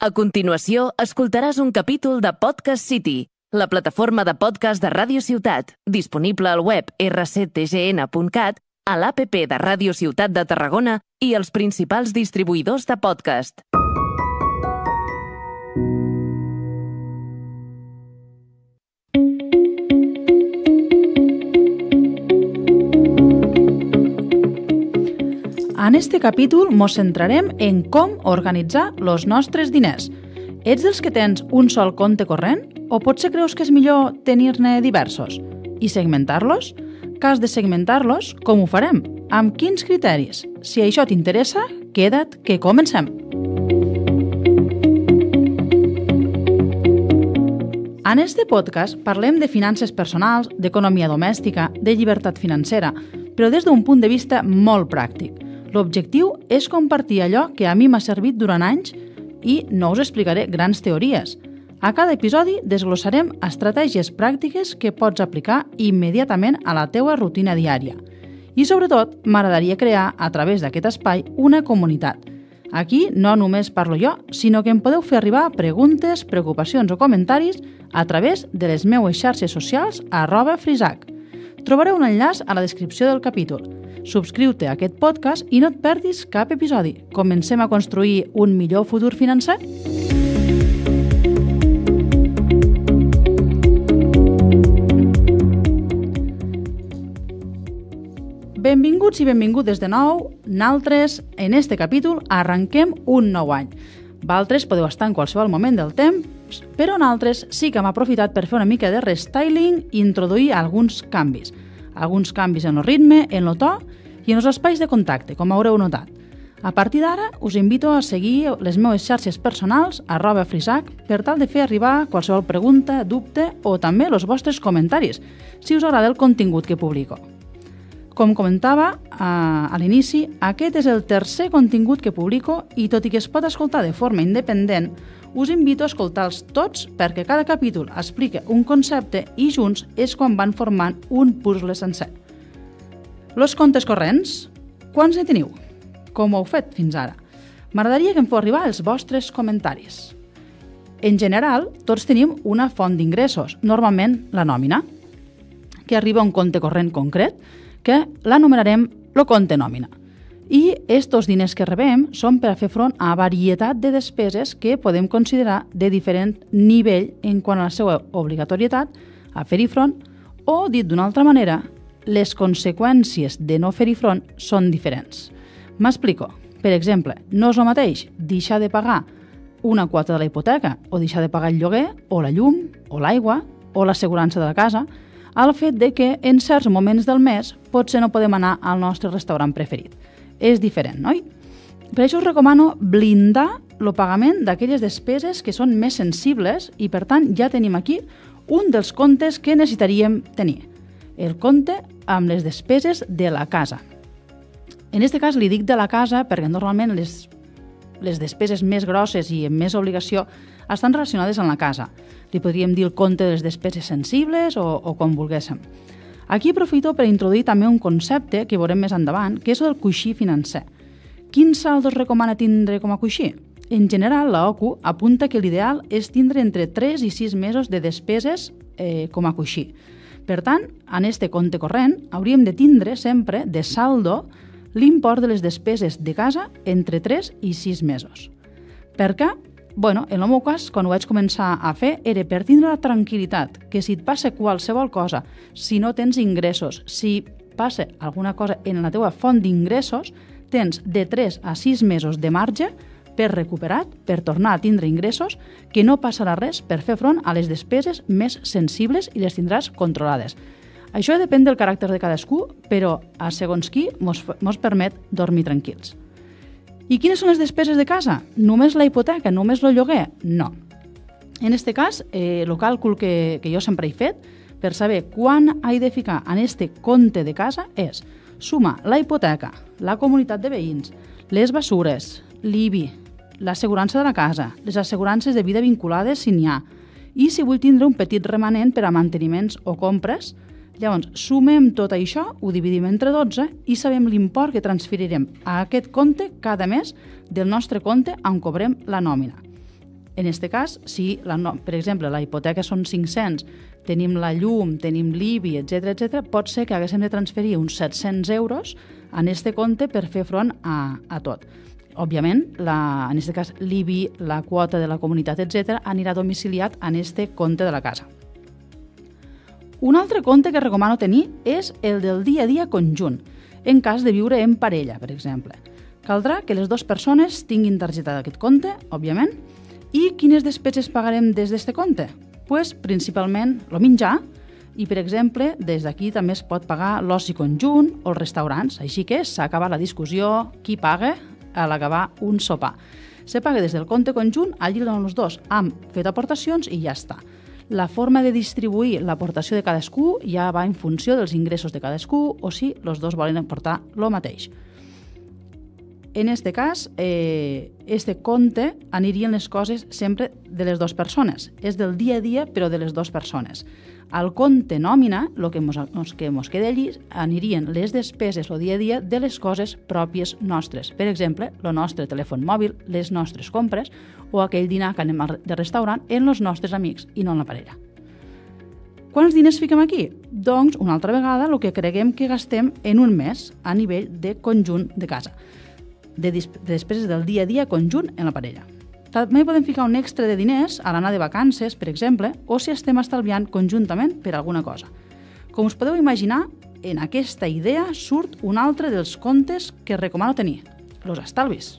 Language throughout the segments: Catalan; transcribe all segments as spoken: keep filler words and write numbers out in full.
A continuació, escoltaràs un capítol de Podcast City, la plataforma de podcast de Ràdio Ciutat, disponible al web erre ce te ge ene punt cat, a l'A P P de Ràdio Ciutat de Tarragona i els principals distribuïdors de podcast. En este capítol mos centrarem en com organitzar els nostres diners. Ets dels que tens un sol compte corrent o potser creus que és millor tenir-ne diversos? I segmentar-los? Cas de segmentar-los, com ho farem? Amb quins criteris? Si això t'interessa, queda't que comencem. En este podcast parlem de finances personals, d'economia domèstica, de llibertat financera, però des d'un punt de vista molt pràctic. L'objectiu és compartir allò que a mi m'ha servit durant anys i no us explicaré grans teories. A cada episodi desglossarem estratègies pràctiques que pots aplicar immediatament a la teua rutina diària. I sobretot, m'agradaria crear, a través d'aquest espai, una comunitat. Aquí no només parlo jo, sinó que em podeu fer arribar preguntes, preocupacions o comentaris a través de les meues xarxes socials arroba frisac. Trobareu un enllaç a la descripció del capítol. Subscriu-te a aquest podcast i no et perdis cap episodi. Comencem a construir un millor futur financer? Benvinguts i benvingudes de nou. Naltres, en este capítol, arrenquem un nou any. Valtres podeu estar en qualsevol moment del temps, però naltres sí que hem aprofitat per fer una mica de restyling i introduir alguns canvis. Alguns canvis en el ritme, en el to i en els espais de contacte, com haureu notat. A partir d'ara, us invito a seguir les meves xarxes personals, arroba frisac, per tal de fer arribar qualsevol pregunta, dubte o també els vostres comentaris, si us agrada el contingut que publico. Com comentava a, a l'inici, aquest és el tercer contingut que publico i tot i que es pot escoltar de forma independent, us invito a escoltar-los tots perquè cada capítol explica un concepte i junts és quan van formant un puzzle sencer. Los comptes corrents, quants ne teniu? Com ho heu fet fins ara? M'agradaria que em feu arribar els vostres comentaris. En general, tots tenim una font d'ingressos, normalment la nòmina, que arriba a un compte corrent concret, que l'anomenarem el compte nòmina. I estos diners que rebem són per a fer front a varietat de despeses que podem considerar de diferent nivell en quant a la seva obligatorietat a fer-hi front o, dit d'una altra manera, les conseqüències de no fer-hi front són diferents. M'explico. Per exemple, no és el mateix deixar de pagar una quota de la hipoteca o deixar de pagar el lloguer o la llum o l'aigua o l'assegurança de la casa al fet de que en certs moments del mes potser no podem anar al nostre restaurant preferit. És diferent, oi? Per això us recomano blindar el pagament d'aquelles despeses que són més sensibles i, per tant, ja tenim aquí un dels comptes que necessitaríem tenir. El compte amb les despeses de la casa. En aquest cas li dic de la casa perquè normalment les, les despeses més grosses i amb més obligació estan relacionades amb la casa. Li podríem dir el compte de les despeses sensibles o, o com volguéssim. Aquí aprofito per introduir també un concepte que veurem més endavant, que és el del coixí financer. Quin saldo es recomana tindre com a coixí? En general, la O C U apunta que l'ideal és tindre entre tres i sis mesos de despeses eh, com a coixí. Per tant, en este compte corrent hauríem de tindre sempre de saldo l'import de les despeses de casa entre tres i sis mesos. Per què? Bueno, en el meu cas, quan ho vaig començar a fer, era per tindre la tranquil·litat que si et passa qualsevol cosa, si no tens ingressos, si passa alguna cosa en la teva font d'ingressos, tens de tres a sis mesos de marge per recuperar, per tornar a tindre ingressos, que no passarà res per fer front a les despeses més sensibles i les tindràs controlades. Això depèn del caràcter de cadascú, però a segons qui mos, mos permet dormir tranquils. I quines són les despeses de casa? Només la hipoteca? Només el lloguer? No. En aquest cas, eh, el càlcul que, que jo sempre he fet per saber quan he de ficar en este compte de casa és sumar la hipoteca, la comunitat de veïns, les bessures, l'I B I, l'assegurança de la casa, les assegurances de vida vinculades si n'hi ha, i si vull tindre un petit remanent per a manteniments o compres. Llavors, sumem tot això, ho dividim entre dotze i sabem l'import que transferirem a aquest compte cada mes del nostre compte on cobrem la nòmina. En aquest cas, si, la, per exemple, la hipoteca són cinc-cents, tenim la llum, tenim l'I B I, etcètera, etcètera, pot ser que haguéssim de transferir uns set-cents euros en aquest compte per fer front a, a tot. Òbviament, la, en aquest cas, l'I B I, la quota de la comunitat, etcètera, anirà domiciliat en aquest compte de la casa. Un altre compte que recomano tenir és el del dia a dia conjunt, en cas de viure en parella, per exemple. Caldrà que les dues persones tinguin targeta d'aquest compte, òbviament, i quines despeses pagarem des d'aquest compte? Pues, principalment el menjar, i, per exemple, des d'aquí també es pot pagar l'oci conjunt o els restaurants, així que s'ha acabat la discussió qui paga a l'acabar un sopar. Se paga des del compte conjunt, allí on els dos han fet aportacions i ja està. La forma de distribuir l'aportació de cadascú ja va en funció dels ingressos de cadascú o si els dos volen aportar el mateix. En aquest cas, eh, este compte anirien les coses sempre de les dues persones. És del dia a dia, però de les dues persones. Al compte nòmina, el que mos, que mos queda allí, anirien les despeses el dia a dia de les coses pròpies nostres. Per exemple, el nostre telèfon mòbil, les nostres compres o aquell dinar que anem de restaurant en els nostres amics i no en la parella. Quants diners fiquem aquí? Doncs, una altra vegada, el que creguem que gastem en un mes a nivell de conjunt de casa. De, de despeses del dia a dia conjunt en la parella. També podem ficar un extra de diners a l'anar de vacances, per exemple, o si estem estalviant conjuntament per alguna cosa. Com us podeu imaginar, en aquesta idea surt un altre dels comptes que recomano tenir, els estalvis.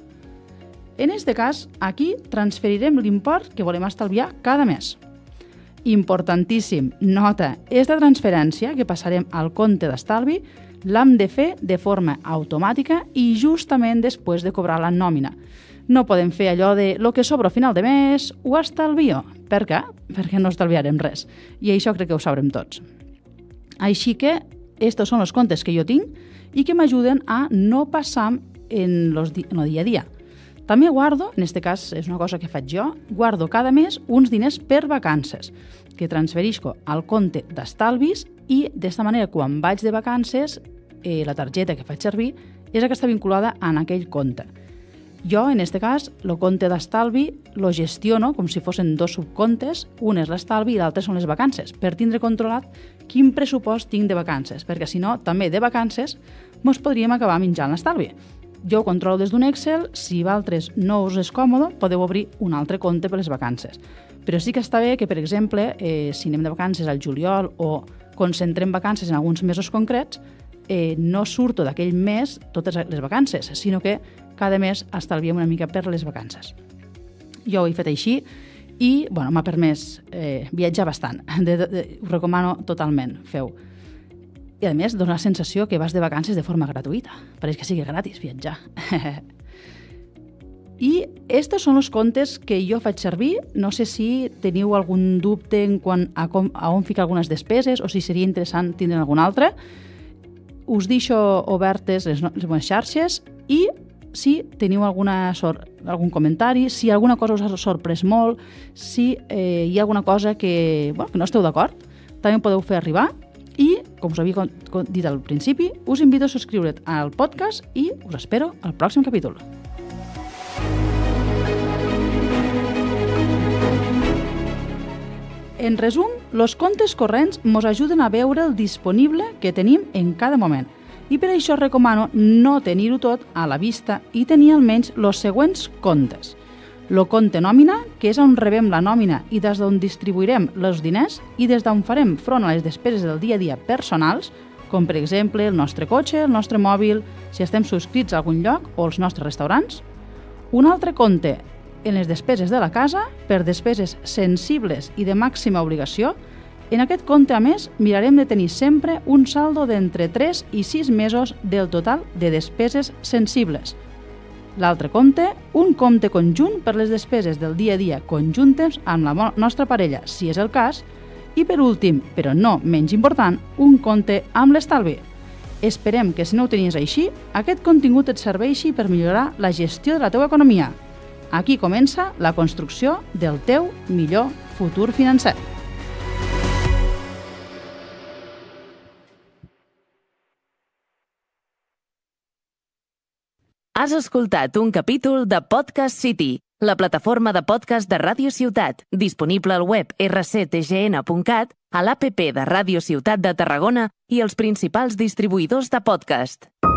En aquest cas, aquí transferirem l'import que volem estalviar cada mes. Importantíssim, nota, esta transferència que passarem al compte d'estalvi l'hem de fer de forma automàtica i justament després de cobrar la nòmina. No podem fer allò de lo que sobra a final de mes ho estalvio. Per què? Perquè no estalviarem res. I això crec que ho sabrem tots. Així que, estos són els comptes que jo tinc i que m'ajuden a no passar en el dia a dia. També guardo, en aquest cas és una cosa que faig jo, guardo cada mes uns diners per vacances, que transferisco al compte d'estalvis i d'esta manera quan vaig de vacances eh, la targeta que faig servir és la que està vinculada en aquell compte. Jo, en aquest cas, el compte d'estalvi lo gestiono com si fossin dos subcomptes, un és l'estalvi i l'altre són les vacances, per tindre controlat quin pressupost tinc de vacances, perquè si no, també de vacances, mos podríem acabar menjant l'estalvi. Jo ho controlo des d'un Excel, si vosaltres no us és còmode, podeu obrir un altre compte per les vacances. Però sí que està bé que, per exemple, eh, si anem de vacances al juliol o concentrem vacances en alguns mesos concrets, eh, no surto d'aquell mes totes les vacances, sinó que cada mes estalviem una mica per les vacances. Jo ho he fet així i bueno, m'ha permès eh, viatjar bastant. De, de, de, ho recomano totalment, feu. I a més, dona la sensació que vas de vacances de forma gratuïta. Pareix que sigui gratis viatjar. I estos són els comptes que jo faig servir. No sé si teniu algun dubte en quant a, com, a on ficar algunes despeses o si seria interessant tindre algun altre. Us deixo obertes les, les meves xarxes i si teniu alguna sor, algun comentari, si alguna cosa us ha sorprès molt, si eh, hi ha alguna cosa que, bueno, que no esteu d'acord, també podeu fer arribar i, com us havia dit al principi, us invito a subscriure't al podcast i us espero al pròxim capítol. En resum, els comptes corrents ens ajuden a veure el disponible que tenim en cada moment i per això recomano no tenir-ho tot a la vista i tenir almenys els següents comptes. El compte nòmina, que és on rebem la nòmina i des d'on distribuirem els diners i des d'on farem front a les despeses del dia a dia personals, com per exemple el nostre cotxe, el nostre mòbil, si estem subscrits a algun lloc o els nostres restaurants. Un altre compte en les despeses de la casa, per despeses sensibles i de màxima obligació. En aquest compte, a més, mirarem de tenir sempre un saldo d'entre tres i sis mesos del total de despeses sensibles. L'altre compte, un compte conjunt per les despeses del dia a dia conjuntes amb la nostra parella, si és el cas, i per últim, però no menys important, un compte amb l'estalvi. Esperem que si no ho tenies així, aquest contingut et serveixi per millorar la gestió de la teva economia. Aquí comença la construcció del teu millor futur financer. Has escoltat un capítol de Podcast City, la plataforma de podcast de Ràdio Ciutat, disponible al web erre ce te ge ene punt cat, a l'app de Ràdio Ciutat de Tarragona i els principals distribuïdors de podcast.